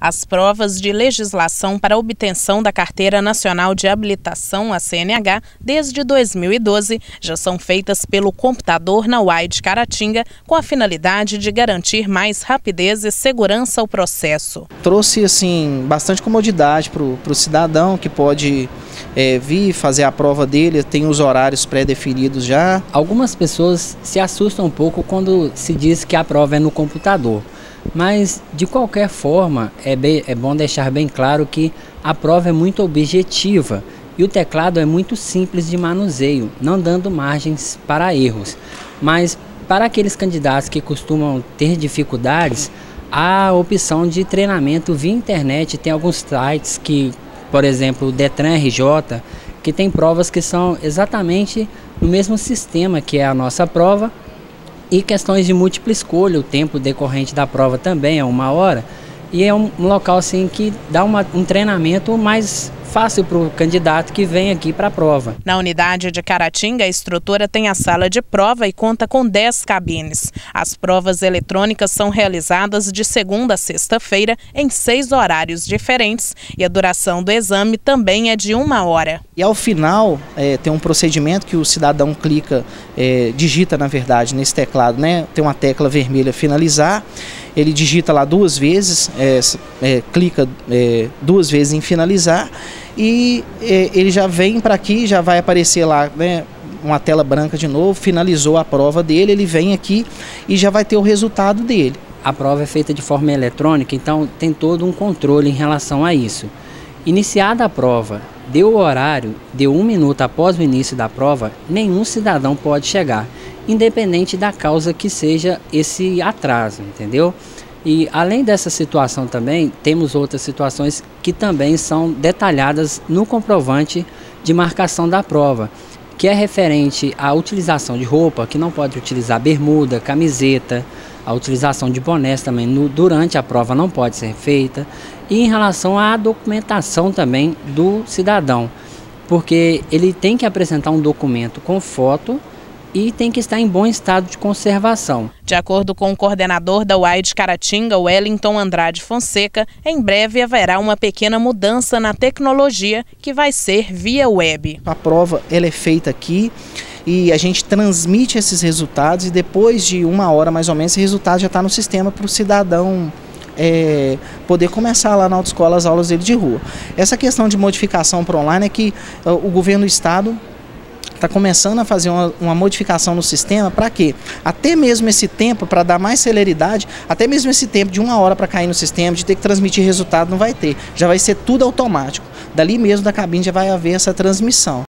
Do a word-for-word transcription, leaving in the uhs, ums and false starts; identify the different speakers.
Speaker 1: As provas de legislação para obtenção da Carteira Nacional de Habilitação, a C N H, desde dois mil e doze, já são feitas pelo computador na U A I de Caratinga, com a finalidade de garantir mais rapidez e segurança ao processo.
Speaker 2: Trouxe assim, bastante comodidade para o cidadão que pode é, vir fazer a prova dele, tem os horários pré-definidos já.
Speaker 3: Algumas pessoas se assustam um pouco quando se diz que a prova é no computador. Mas, de qualquer forma, é, bem, é bom deixar bem claro que a prova é muito objetiva e o teclado é muito simples de manuseio, não dando margens para erros. Mas, para aqueles candidatos que costumam ter dificuldades, há a opção de treinamento via internet. Tem alguns sites que, por exemplo, o Detran R J, que tem provas que são exatamente no mesmo sistema que é a nossa prova, e questões de múltipla escolha. O tempo decorrente da prova também é uma hora, e é um, um local assim que dá uma, um treinamento mais fácil para o candidato que vem aqui para a prova.
Speaker 1: Na unidade de Caratinga, a estrutura tem a sala de prova e conta com dez cabines. As provas eletrônicas são realizadas de segunda a sexta-feira em seis horários diferentes e a duração do exame também é de uma hora.
Speaker 2: E ao final é, tem um procedimento que o cidadão clica, é, digita na verdade nesse teclado, né? Tem uma tecla vermelha finalizar, ele digita lá duas vezes, é, é, clica é, duas vezes em finalizar e é, ele já vem para aqui, já vai aparecer lá, né, uma tela branca de novo, finalizou a prova dele, ele vem aqui e já vai ter o resultado dele.
Speaker 3: A prova é feita de forma eletrônica, então tem todo um controle em relação a isso. Iniciada a prova, deu o horário, deu um minuto após o início da prova, nenhum cidadão pode chegar, independente da causa que seja esse atraso, entendeu? E além dessa situação também, temos outras situações que também são detalhadas no comprovante de marcação da prova, que é referente à utilização de roupa, que não pode utilizar bermuda, camiseta, a utilização de bonés também no, durante a prova não pode ser feita, e em relação à documentação também do cidadão, porque ele tem que apresentar um documento com foto e tem que estar em bom estado de conservação.
Speaker 1: De acordo com o coordenador da U A I de Caratinga, Wellington Andrade Fonseca, em breve haverá uma pequena mudança na tecnologia que vai ser via web.
Speaker 2: A prova ela é feita aqui e a gente transmite esses resultados e depois de uma hora mais ou menos esse resultado já está no sistema para o cidadão é, poder começar lá na autoescola as aulas dele de rua. Essa questão de modificação para online é que uh, o governo do estado está começando a fazer uma, uma modificação no sistema. Para quê? Até mesmo esse tempo, para dar mais celeridade, até mesmo esse tempo de uma hora para cair no sistema, de ter que transmitir resultado, não vai ter. Já vai ser tudo automático. Dali mesmo da cabine já vai haver essa transmissão.